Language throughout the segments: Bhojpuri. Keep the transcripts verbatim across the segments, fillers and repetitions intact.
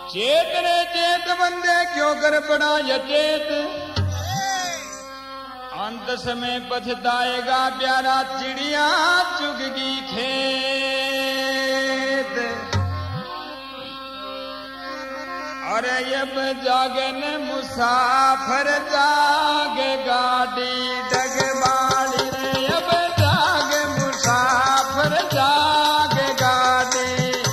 चेत रे चेत बंदे क्यों कर पड़ा यचेत, अंत समय पछताएगा प्यारा चिड़िया चुगगी खेत। अरे अब जागन मुसाफर जाग गाड़ी डगवाड़ी रे, अब जाग मुसाफर जाग गाड़ी।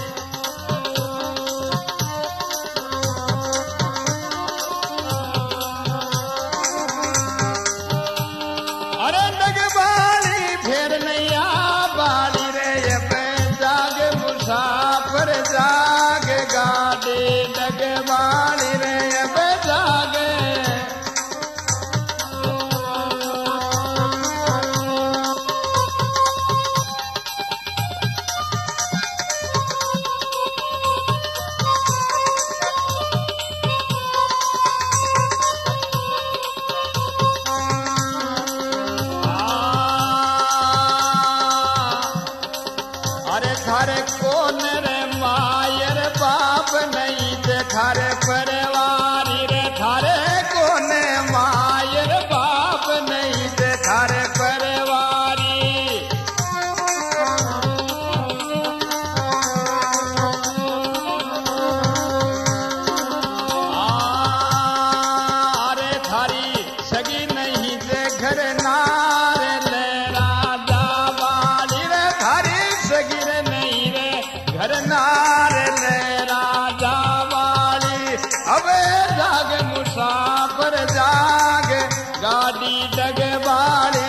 अरे डगवाड़ी फेर नैया बाड़ी रे, अब जाग मुसाफर जाग गाड़ी डगवाड़ी रे, अब जागे। अरे थारे कौन रे मायर बाप नहीं थे थारे परिवारी रे, थारे कौन मायर बाप नहीं थे थारे परिवारी। अरे थारी सगी नहीं थे घर नारे ले राजा वाली रे, थारी सगी रे नहीं रे घर नारे ले राजा वाली। अबे जाग मुसाफर जाग गाड़ी डगवाड़ी।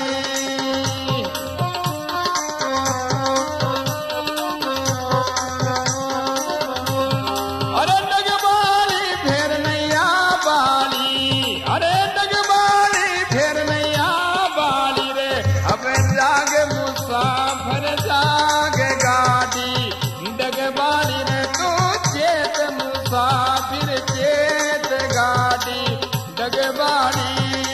अरे डगवाड़ी फेर नैया बाली, अरे डगवाड़ी फेर नैया बाली रे, अबे जाग मुसाफर जाग गाड़ी डगवाड़ी रे। तू चेत मुसाफिर चेत गाड़ी डगवाड़ी।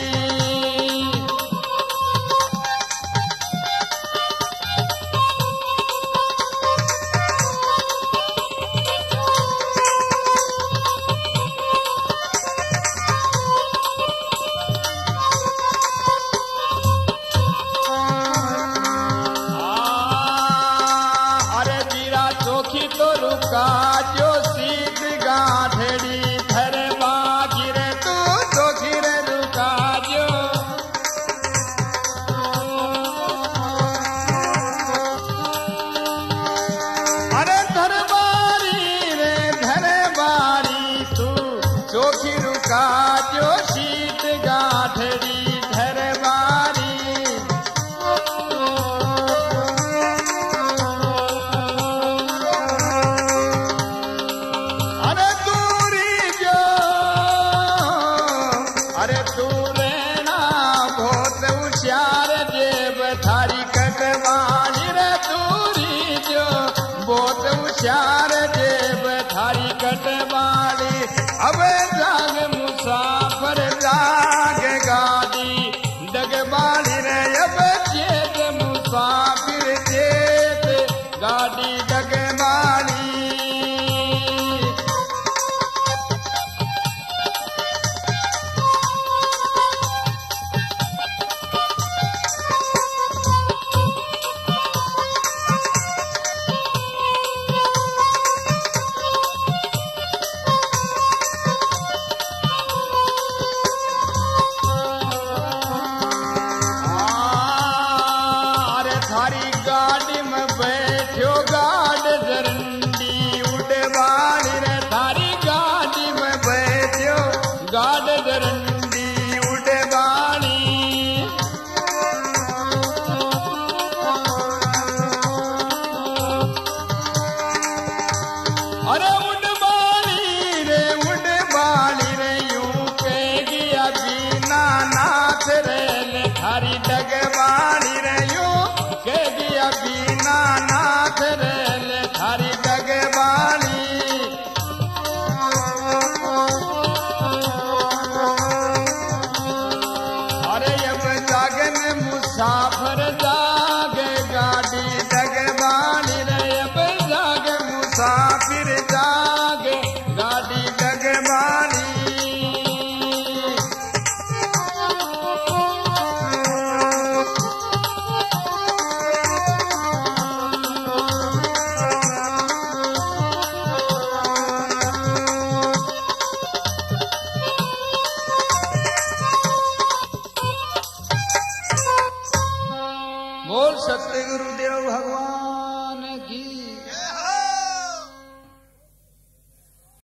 अरे जीरा चोखी तो रुका जो सीध गाठड़ी धर बागी रे, तू चोखी रे रुका जो। अरे धर बारी रे धर बारी, तू चोखी रुका जो सीध गाठड़ी धर बारी। अरे दूरी जो अरे तू रहना बहुत होशियार जेब थारी कटवाली रे, दूरी जो बहुत होशियार जेब थारी कटवाली। अब जाग मुसाफर जाग गाड़ी डगवाड़ी रे, अब चेत मुसाफिर चेत गाड़ी डगवाड़ी। गुरुदेव भगवान